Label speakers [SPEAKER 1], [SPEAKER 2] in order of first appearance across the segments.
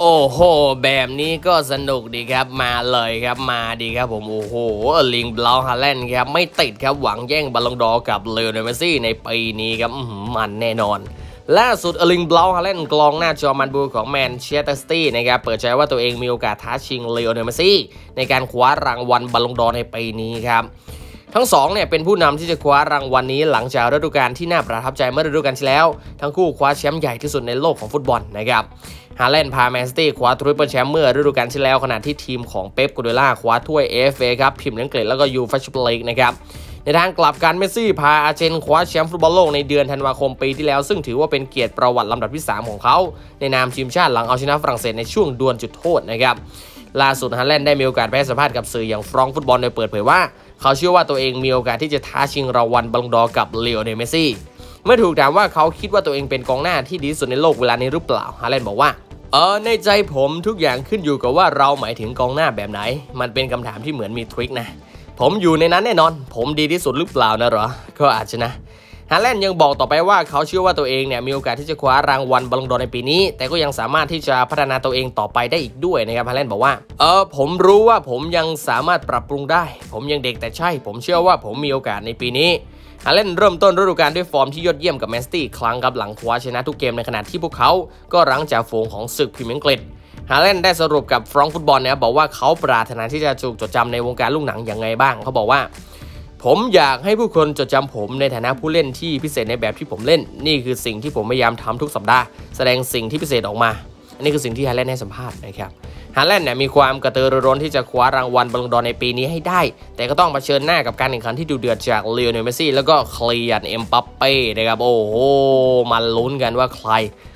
[SPEAKER 1] โอ้โหแบบนี้ก็สนุกดีครับมาเลยครับมาดีครับผมโอ้โหลิงบลาวฮาแลนด์ครับไม่ติดครับหวังแย่งบอลลงดอกับเลโอเนลเมสซี่ในปีนี้ครับมันแน่นอนล่าสุดลิงบลาวฮาแลนด์กลองหน้าจอมันบูของแมนเชสเตอร์ซิตี้นะครับเปิดใจว่าตัวเองมีโอกาสท้าชิงเลโอเนลเมสซี่ในการคว้ารางวัลบอลลงดอในปีนี้ครับทั้งสองเนี่ยเป็นผู้นำที่จะคว้ารางวัลนี้หลังจากฤดูกาลที่น่าประทับใจเมื่อฤดูกาลที่แล้วทั้งคู่คว้าแชมป์ใหญ่ที่สุดในโลกของฟุตบอลนะครับฮาแลนด์พาแมนซิตี้คว้าทริปเปิลแชมป์เมื่อฤดูกาลที่แล้วขณะที่ทีมของเป๊ปกัวร์ดิโอลาคว้าถ้วย FA ครับพรีเมียร์ลีกแล้วก็ยูฟ่าแชมเปี้ยนลีกนะครับในทางกลับกันเมสซี่พาอาร์เจนคว้าแชมป์ฟุตบอลโลกในเดือนธันวาคมปีที่แล้วซึ่งถือว่าเป็นเกียรติประวัติลำดับที่3ของเขาในนามทีมชาติหลังเอาชนะฝรั่งเศสในช่วงดวลจุดโทษนะครับล่าสุดฮาแลนด์ได้มีโอกาสไปให้สัมภาษณ์กับสื่ออย่างฟรองก์ฟุตบอลโดยเปิดเผยว่าเขาเชื่อว่าตัวเองมีโอกาสที่จะท้าชิงรางวัลบอลลงดอร์กับเลโอเนลเมสซี่เมื่อถูกถามว่าเขาคิดว่าตัวเองเป็นกองหน้าที่ดีที่สุดในโลกเวลานี้หรือเปล่าฮาแลนด์บอกว่าในใจผมทุกอย่างขึ้นอยู่กับว่าเราหมายถึงกองหน้าแบบไหนมันเป็นคำถามที่เหมือนมีทริคนะผมอยู่ในนั้นแน่นอนผมดีที่สุดหรือเปล่านะเหรอก็อาจจะนะฮาแลนด์ยังบอกต่อไปว่าเขาเชื่อว่าตัวเองเนี่ยมีโอกาสที่จะคว้ารางวัลบอลลงดอร์ในปีนี้แต่ก็ยังสามารถที่จะพัฒนาตัวเองต่อไปได้อีกด้วยนะครับฮาแลนด์บอกว่าผมรู้ว่าผมยังสามารถปรับปรุงได้ผมยังเด็กแต่ใช่ผมเชื่อว่าผมมีโอกาสในปีนี้ฮาแลนด์เริ่มต้นฤดูกาลด้วยฟอร์มที่ยอดเยี่ยมกับแมนซิตี้ครั้งกับหลังคว้าชนะทุกเกมในขณะที่พวกเขาก็รั้งจ่าฝูงของศึกพรีเมียร์ลีกฮาแลนด์ได้สรุปกับฟรองก์ฟุตบอลเนี่ยบอกว่าเขาปรารถนาที่จะถูกจดจำในวงการลูกหนังอย่างไรบ้างเขาบอกว่าผมอยากให้ผู้คนจดจำผมในฐานะผู้เล่นที่พิเศษในแบบที่ผมเล่นนี่คือสิ่งที่ผมพยายามทำทุกสัปดาห์แสดงสิ่งที่พิเศษออกมาอันนี้คือสิ่งที่ฮาแลนด์ให้สัมภาษณ์นะครับฮาแลนด์เนี่ยมีความกระตือรือร้นที่จะคว้ารางวัลบอลลงดอร์ในปีนี้ให้ได้แต่ก็ต้องเผชิญหน้ากับการแข่งขันที่ดุเดือดจากเลโอเนลเมสซี่แล้วก็เคลียร์เอ็มบัปเป้นะครับโอ้โหมันลุ้นกันว่าใคร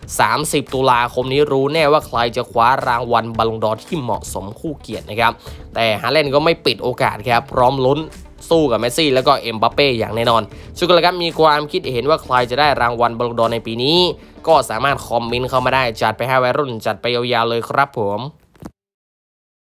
[SPEAKER 1] 30 ตุลาคมนี้รู้แน่ว่าใครจะคว้ารางวัลบอลลงดอร์ที่เหมาะสมคู่เกียรตินะครับแต่ฮาแลนด์ก็ไม่ปิดโอกาสครับพร้อมลุ้นสู้กับเมสซี่แล้วก็เอ็มบัปเป้อย่างแน่นอนสุดกันแล้วครับมีความคิดเห็นว่าใครจะได้รางวัลบอลลงดอร์ในปีนี้ก็สามารถคอมเมนต์เข้ามาได้จัดไปให้วัยรุ่นจัดไปยาวๆเลยครับผม